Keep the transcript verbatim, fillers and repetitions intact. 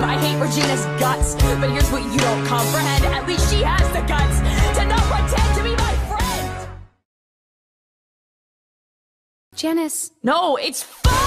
I hate Regina's guts, but here's what you don't comprehend. At least she has the guts to not pretend to be my friend! Janice. No, it's fine!